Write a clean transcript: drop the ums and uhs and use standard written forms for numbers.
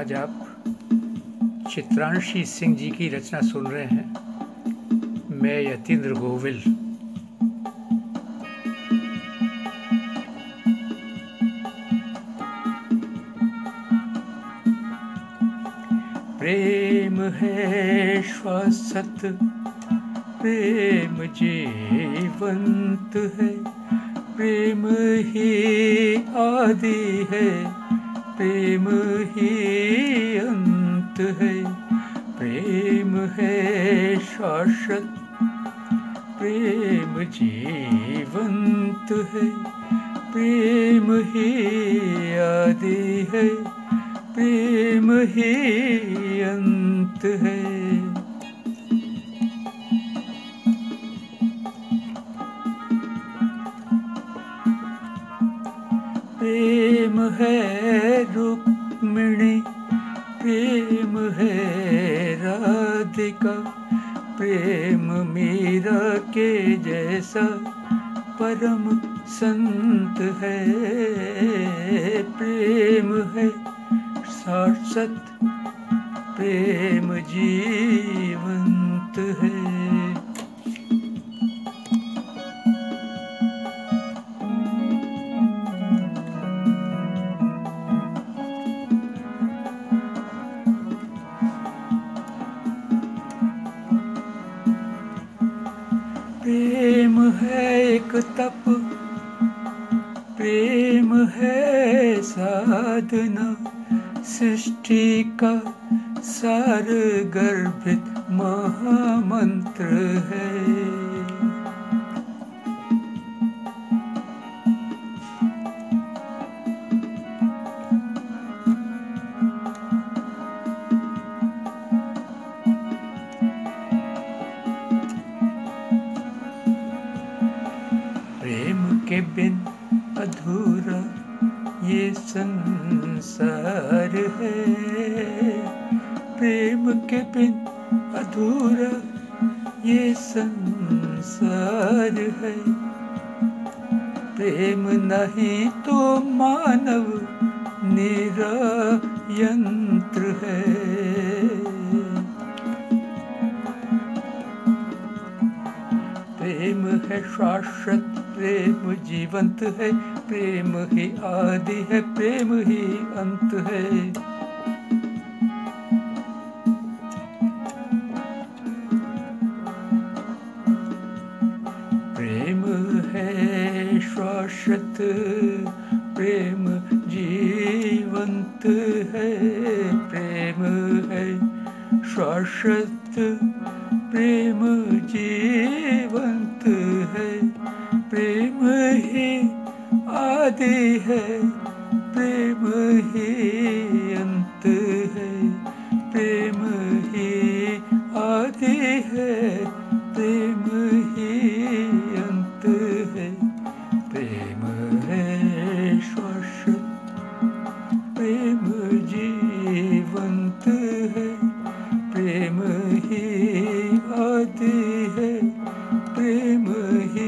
आज आप चित्रांशी सिंह जी की रचना सुन रहे हैं। मैं यतीन्द्र गोविल। प्रेम है श्वासत, प्रेम जीवंत है, प्रेम ही आदि है, प्रेम ही अंत है। प्रेम है शाश्वत, प्रेम जीवंत है, प्रेम ही आदि है, प्रेम ही अंत है। प्रेम है रुक्मिणी, प्रेम है राधिका, प्रेम मीरा के जैसा परम संत है। प्रेम है शाश्वत, प्रेम जीवंत है। प्रेम है एक तप, प्रेम है साधना, सृष्टि का सार गर्भित महामंत्र है। प्रेम के बिन अधूरा ये संसार है, प्रेम के बिन अधूरा ये संसार है। प्रेम नहीं तो मानव निरयंत्र है। प्रेम है शाश्वत, प्रेम जीवंत है, प्रेम ही आदि है, प्रेम ही अंत है। प्रेम है शाश्वत, प्रेम जीवंत है, प्रेम है शाश्वत, प्रेम जीवंत है, प्रेम ही आदि है, प्रेम ही अंत है, प्रेम ही आदि है, प्रेम ही अंत है। प्रेम है शाश्वत, प्रेम जीवंत है, प्रेम ही आदि है, प्रेम ही